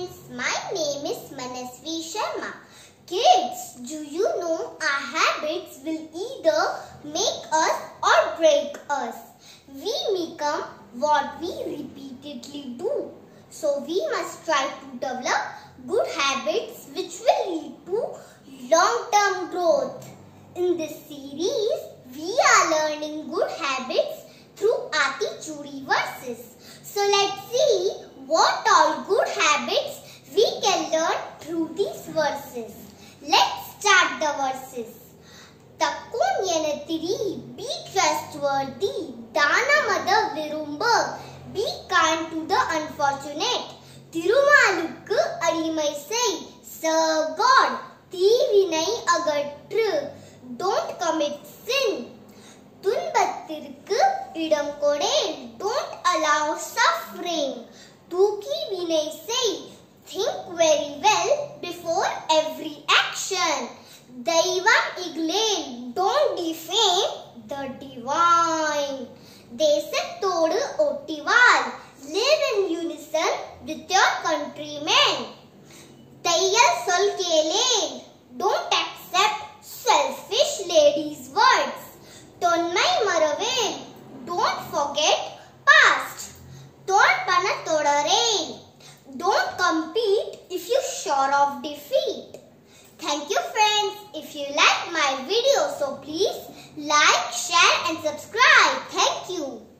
friends, my name is Manasvi Sharma. Kids, do you know our habits will either make us or break us? We become what we repeatedly do. So we must try to develop good habits which will lead to long-term growth. In this series, we are learning good habits through Aatichudi verses. So let's see what all good habits we can learn through these verses. Let's start the verses. Takkun yenatiri, be trustworthy, Danamada virumba, be kind to the unfortunate. Thirumalukku adimai sei, serve God, தீவினை அகற்று, don't commit sin. துன்பத்திற்கு இடம் கொடேன், don't allow suffering. தூக்கி வினை செய், think very well before every action. தெய்வம் இகழேன், don't defame the divine. தேசத்தோடு ஒட்டிவாள், live in unison with your countrymen. தையல் சொல் கேளேன், don't accept selfish ladies' words. தொன்மை மறவேன், don't forget past. தோள் பண்ண தொடரேன், don't compete if you're sure of defeat. Thank you friends. If you like my video, so please like, share and subscribe. Thank you.